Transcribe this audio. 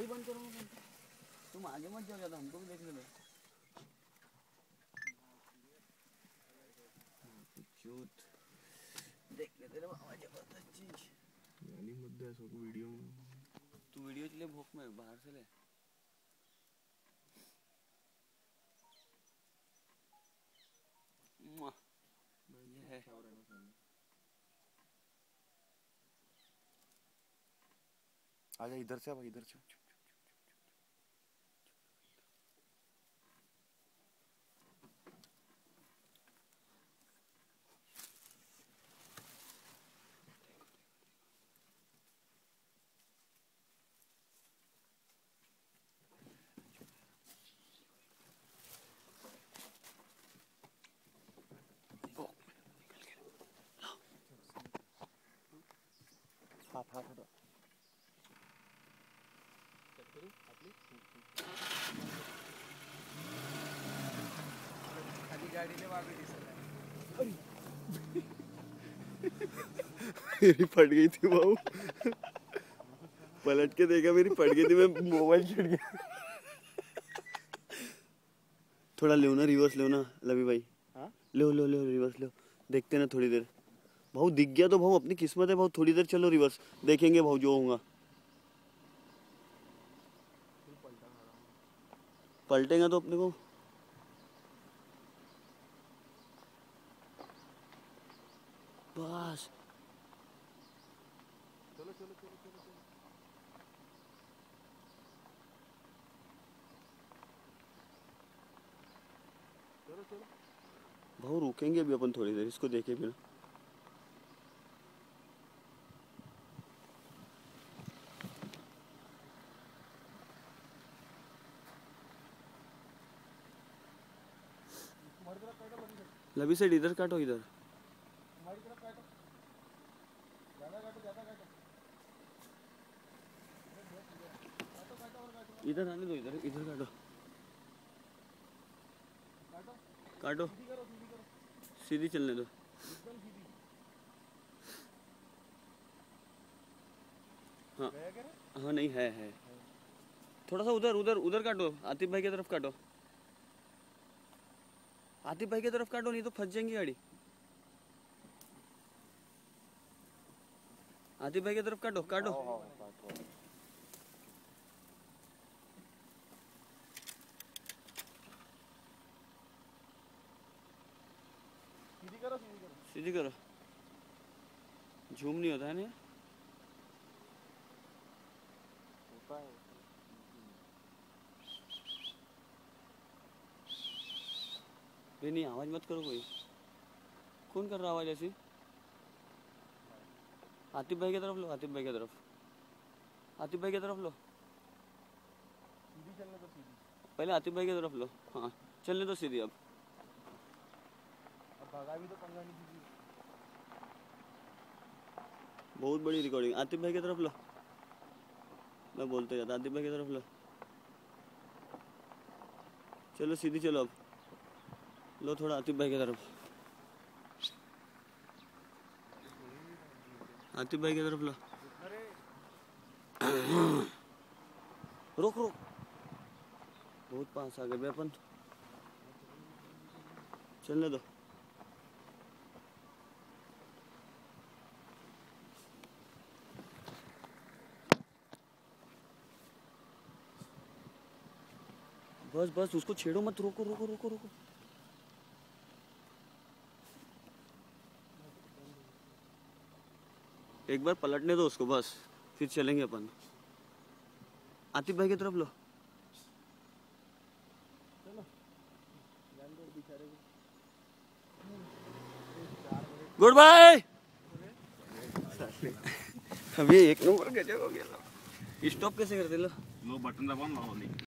गाड़ी बंद करो, तुम आगे मत जाओ ज्यादा, हमको भी देखने दो। देखने दे बाबा, जबरदस्त चीज। गाली मत दे ऐसा को वीडियो में। तू वीडियो ले भोक में बाहर से ले। ये है आजा इधर से, अब इधर से। हाथ हटो। खाली गाडीने वागडी दिसत आहे। मेरी फट गई थी भाऊ। पलट के देखा, मेरी फट गई थी, मैं मोबाइल छिड़ गया। थोड़ा लो ना, रिवर्स लो ना लवी भाई। हाँ लो लो लो, रिवर्स लो, देखते ना थोड़ी देर। भाऊ दिख गया तो भाऊ अपनी किस्मत है भाऊ, थोड़ी देर चलो रिवर्स, देखेंगे भाऊ जो होगा। पलटेगा तो अपने को। बस चलो चलो चलो चलो चलो चलो चलो। भाऊ रुकेंगे अभी अपन थोड़ी देर, इसको देखे बिना। लवी साइड इधर काटो, इधर इधर आने दो, इधर इधर काटो काटो, सीधी चलने दो। हाँ हाँ, नहीं है। थोड़ा सा उधर उधर उधर काटो, आतिफ भाई की तरफ काटो, आतिफ भाई की तरफ काटो, नहीं तो फंस जाएंगी गाड़ी। आतिफ भाई की तरफ काटो काटो। सीधी करो। झूम नहीं होता है ना, होता है। नहीं आवाज मत करो, कोई कौन कर रहा आवाज ऐसी? आतिफ भाई की तरफ लो, आतिफ भाई की तरफ, आतिफ भाई की तरफ लो, सीधी चलने दो, सीधी। पहले आतिफ भाई की तरफ लो। हाँ चलने दो सीधी। अब भगा भी तो पंगा नहीं दीजिए। बहुत बड़ी रिकॉर्डिंग, आतिफ भाई की तरफ लो, मैं बोलते जाता, आतिफ भाई की तरफ लो। चलो सीधी चलो, अब लो थोड़ा आतिफ भाई की तरफ, आतिफ भाई की तरफ लो। रोक रोक, बहुत पास आ गए अपन, चलने दो। बस बस, उसको छेड़ो मत, रोको रोको रोको रोको। एक बार पलटने दो उसको बस, फिर चलेंगे अपन। आतिफ भाई की तरफ लो। Good bye. अभी एक नंबर गजब हो गया। स्टॉप कैसे करते लो? बटन दबाओ ना।